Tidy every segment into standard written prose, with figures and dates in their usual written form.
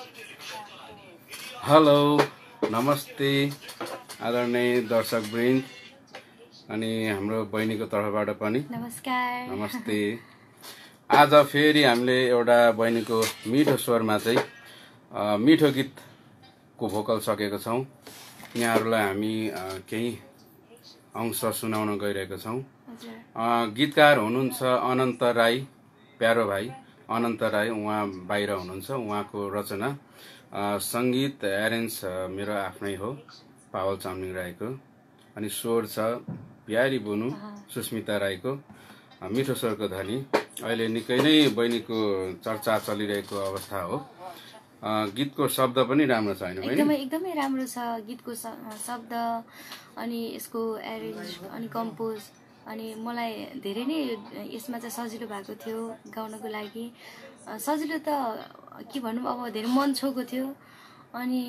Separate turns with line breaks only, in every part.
Hello नमस्ते आदरणीय दर्शकवृन्द अनि हाम्रो बहिनीको तर्फबाट पनि
नमस्कार।
नमस्ते। आज फेरि हामीले एउटा बहिनीको मिठो स्वरमा चाहिँ मिठो गीतको भोकल सकेको छौँ। यहाँहरूलाई हामी केही अंश सुनाउन गइरहेका छौँ। गीतकार हुनुहुन्छ अनन्त राई, प्यारो भाइ अनन्त राई। उहाँ बाहिर हुनुहुन्छ। उहाँको रचना, सङ्गीत एरेन्ज मेरो आफ्नै हो, पावल चामलिङ राईको। अनि स्वर छ प्यारी बुनु सुस्मिता राईको। मिठो स्वरको धनी। अहिले निकै नै बहिनीको चर्चा चलिरहेको अवस्था हो। गीतको शब्द पनि राम्रो छ हैन बहिनी?
एकदमै राम्रो छ गीतको शब्द अनि यसको एरेन्ज अनि कम्पोज। अनि मलाई धेरै नै यसमा चाहिँ सजिलो भएको थियो गाउनको लागि। सजिलो त के भनौँ, अब धेरै मन छोएको थियो। अनि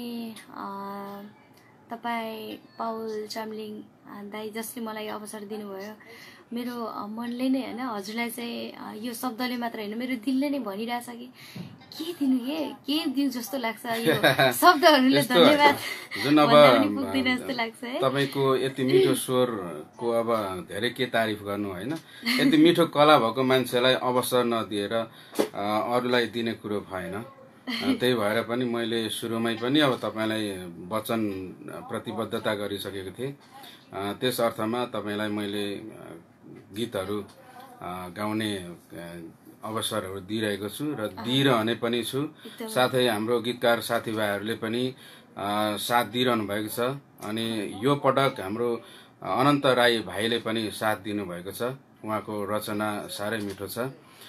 तपाईँ पावल चामलिङ दाई जसले मलाई अवसर दिनुभयो, मेरो मनले नै होइन, हजुरलाई चाहिँ यो शब्दले मात्र होइन, मेरो दिलले नै भनिरहेछ कि के दिनु, के दिउँ जस्तो लाग्छ। यो शब्दहरूले धन्यवाद
जुन अब
पुग्दैन जस्तो लाग्छ है।
तपाईँको यति मिठो स्वरको अब धेरै के तारिफ गर्नु होइन। यति मिठो कला भएको मान्छेलाई अवसर नदिएर अरूलाई दिने कुरो भएन। त्यही भएर पनि मैले सुरुमै पनि अब तपाईँलाई वचन प्रतिबद्धता गरिसकेको थिएँ। त्यस अर्थमा तपाईँलाई मैले गीतहरू गाउने अवसरहरू दिइरहेको छु र दिइरहने पनि छु। साथै हाम्रो गीतकार साथीभाइहरूले पनि साथ दिइरहनु भएको छ। अनि यो पटक हाम्रो अनन्त राई भाइले पनि साथ दिनुभएको छ। उहाँको रचना साह्रै मिठो छ।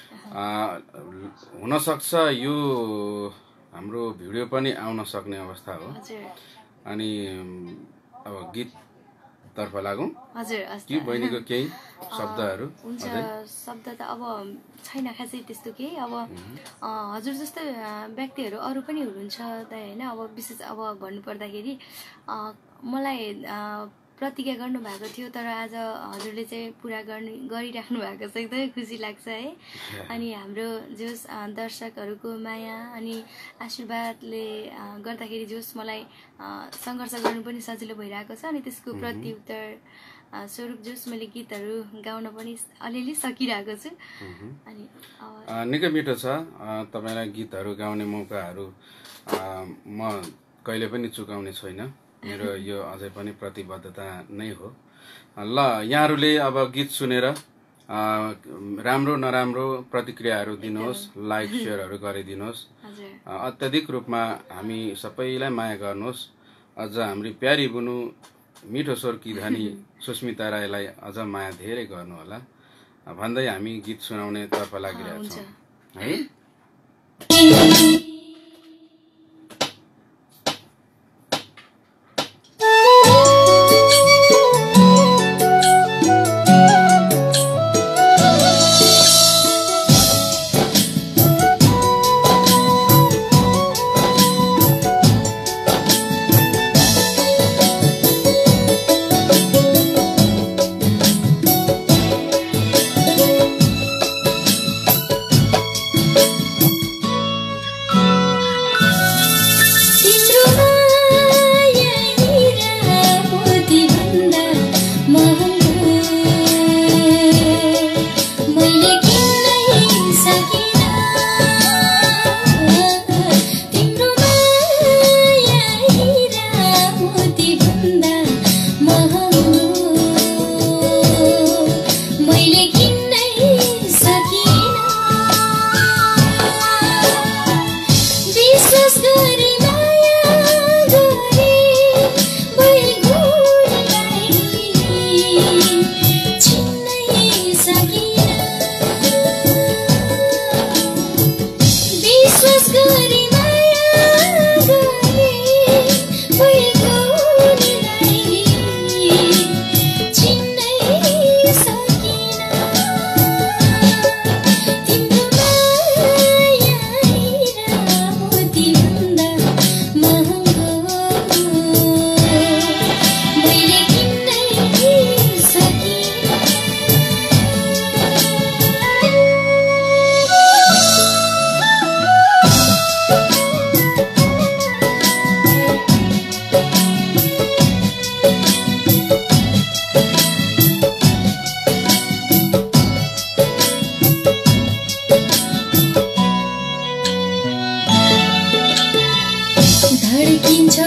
हुनसक्छ यो हाम्रो भिडियो पनि आउन सक्ने अवस्था हो। अनि अब गीत तर्फ लागौँ।
हजुर
कि बहिनीको केही शब्दहरू?
हुन्छ, शब्द त अब छैन खासै त्यस्तो केही। अब हजुर जस्तो व्यक्तिहरू अरू पनि हुनुहुन्छ त होइन। अब विशेष अब भन्नुपर्दाखेरि मलाई प्रतिज्ञा गर्नुभएको थियो, तर आज हजुरले चाहिँ पुरा गरिराख्नु भएको छ। एकदमै खुसी लाग्छ है। अनि हाम्रो जोस दर्शकहरूको माया अनि आशीर्वादले गर्दाखेरि जोस मलाई सङ्घर्ष गर्नु पनि सजिलो भइरहेको छ। अनि त्यसको प्रत्युत्तर स्वरूप जोस मैले गीतहरू गाउन पनि अलिअलि सकिरहेको छु। अनि
निकै मिठो छ। तपाईँलाई गीतहरू गाउने मौकाहरू म कहिले पनि चुकाउने छैन। मेरो यो अझै पनि प्रतिबद्धता नै हो। ल, यहाँहरूले अब गीत सुनेर राम्रो नराम्रो प्रतिक्रियाहरू दिनुहोस्, लाइक सेयरहरू गरिदिनुहोस्। अत्याधिक रूपमा हामी सबैलाई माया गर्नुहोस्। अझ हाम्री प्यारी बुनु मिठो स्वरकी धनी सुस्मिता राईलाई अझ माया धेरै गर्नु होला भन्दै हामी गीत सुनाउने तर्फ लागिरहेका छौँ है।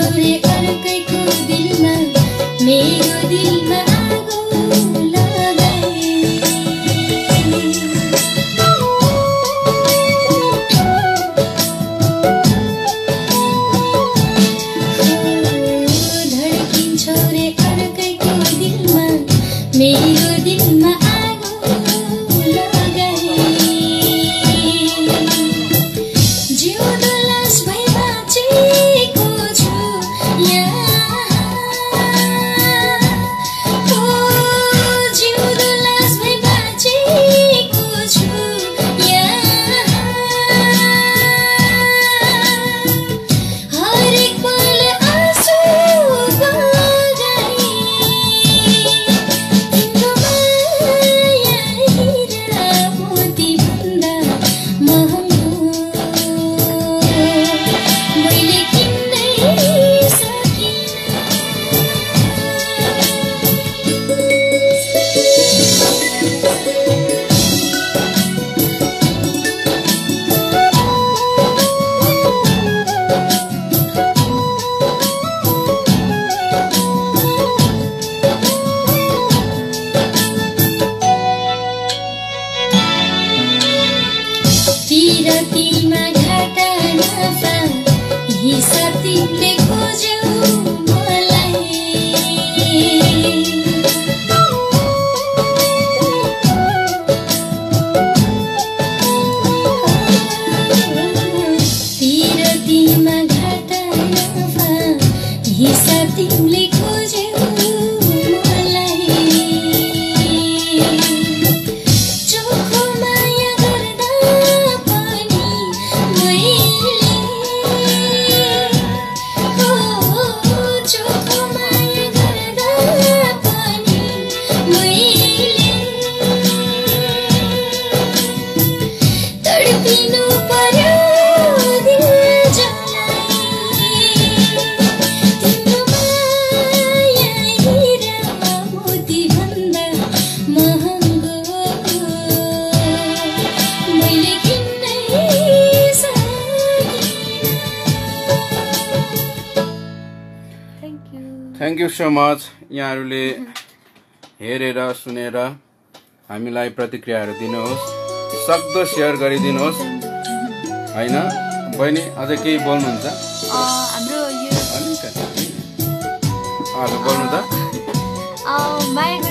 छोरे अर्कैको दिलमा मेरो दिलमा आगो लगाए धड्किन्छ रे अर्कैको दिलमा मेरो दिलमा आगो लगाए जिउँदो लास भई बाँचेको छु यहाँ ओ जिउँदो लास भई बाँचेको छु यहाँ हरेक पल आँसु बगाई तिम्रो माया हिरा मोती भन्दा महँगो मैले किन्नै सकिनँ पिरतीमा घाटा नाफा हिसाब तिमीले खोज्यौ मलाई पिरतीमा घाटा नाफा हिसाब तिमीले खोज्यौ मलाई चोखो माया गर्दा पनि मैले चोखो माया गर्दा पनि मैले तडपिनु पर्यो दिल जलाई तिम्रो माया हिरा मोती भन्दा महँगो मैले किन्नै सकिनँ
थ्याङ्क यू सो मच यहाँहरूले हेरेर सुनेर हामीलाई प्रतिक्रियाहरू दिनुहोस् सक्दो सेयर गरिदिनुहोस् होइन बहिनी अझै केही बोल्नुहुन्छ
हाम्रो यो
अलिकति बोल्नु त
माया